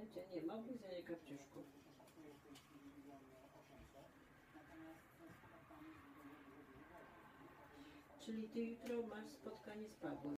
Gdzie nie ma obgryzienia kapciuszków. Czyli ty jutro masz spotkanie z Pawłem.